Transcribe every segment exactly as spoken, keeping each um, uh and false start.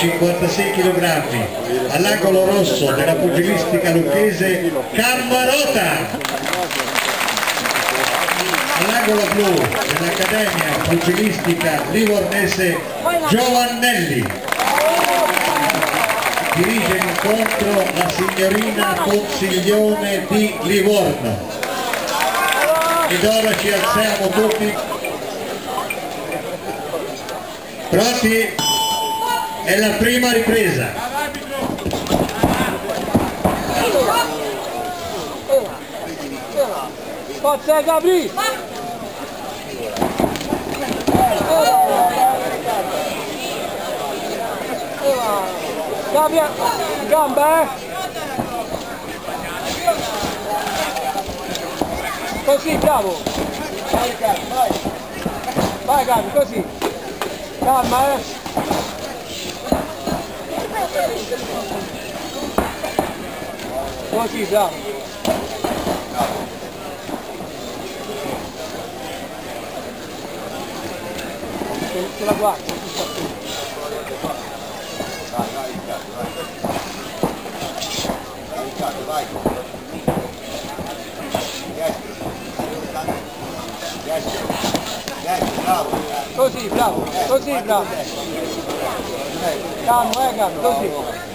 cinquantasei chilogrammi, all'angolo rosso della pugilistica lucchese Cammarota, all'angolo blu dell'Accademia Pugilistica Livornese Giovannelli. Dirige l'incontro la signorina Consiglione di Livorno. Ed ora ci alziamo tutti. Pronti? È la prima ripresa. Forza Gabri! Gabri, gamba, eh! Così, bravo! Vai Gabri, vai! Vai Gabri, così! Calma, eh! Così, bravo! Se la guarda! Vai, vai Riccardo, vai! Vai Riccardo, vai! Destro! Destro! Destro, bravo! Così, bravo! Così, bravo! Calmo, eh, calmo, così!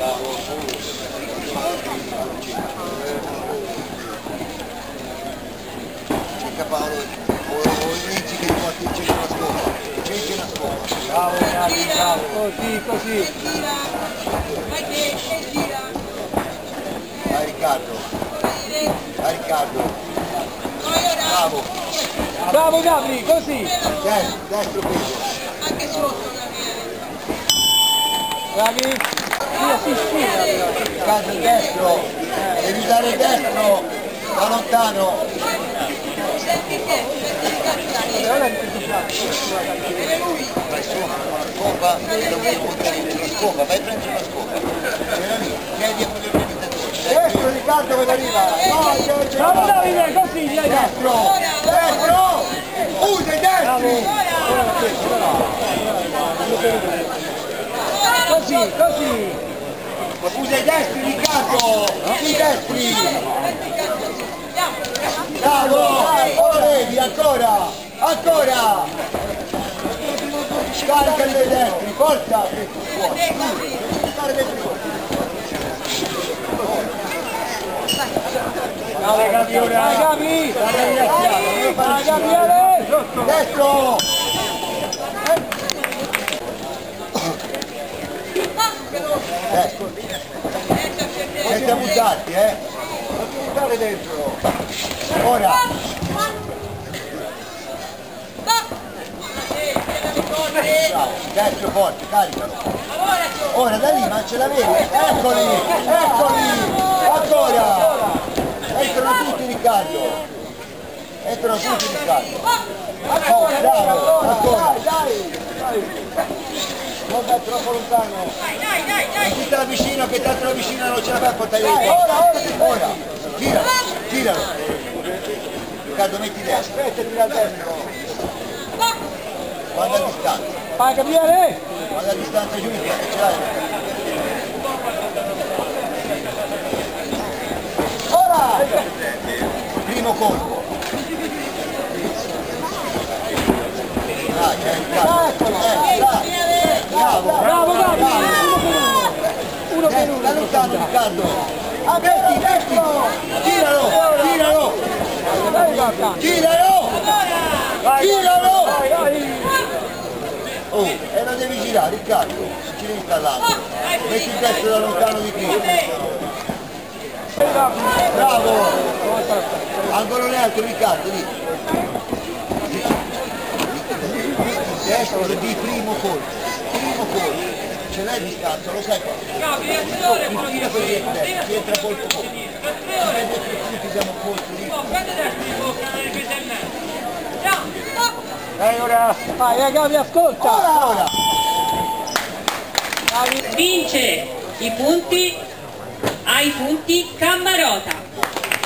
Cerca Paolo, o inizi che ti porti in centro la scopa! C'è una scopa! Bravo, bravo, bravo! Così, così! Vai Riccardo! Vai Riccardo! Bravo! Bravo Gabri, così! Destro, destro peso! Anche sotto bravi! Sì, assistita! Riccardo il destro! Devi dare il destro! Da lontano! Vai su, la scopa, la scopa, vai a prendere la scopa! C'era lì, vieni dietro gli organizzatori! Destro Riccardo che arriva! Bravo Davide, così! Destro! Destro! Usa i destri! Così, così! Usa i destri Riccardo! I destri! Bravo! Ora vedi, ancora! Ancora! Scarica i destri, forza! Vai Gabi ora! Vai Gabi! Vai Gabriele! Destro! Ecco! Siete abusati, eh! Non ti buttare dentro! Ora! Bravo, destro forte, caricalo! Ora da lì, ma ce l'avevi! Eccoli! Eccoli! Ancora! Entrano tutti Riccardo! Entrano tutti Riccardo! Oh, bravo! Ancora! Dai! Non vai troppo lontano! Non ti sta vicino, che tanto vicino non ce la fai a portare via! Ora! Ora! Tiralo! Tiralo! Riccardo metti destra! Aspetta, tira dentro! Guarda a distanza! Vai Gabriele! Guarda a distanza giù, che ce l'hai! Ora! Primo colpo! Dai, eh, bravo! Bravo Gabi! Uno per uno! Da lontano Riccardo! Metti, metti! Tiralo! Tiralo! Tiralo! Tiralo! Oh, e lo devi girare Riccardo! Ci devi installare! Metti il destro da lontano di qui! Bravo! Angolo neutro Riccardo, lì! Destro di primo colpo! Primo colpo! Ce l'hai distanza, lo sai cosa? Infine per il destro, si entra colpo colpo! Ci vedi che tutti siamo colpi lì! Dai ora! Vai Gabi, ascolta! Ora! Ora! Vince i punti ai punti Cammarota.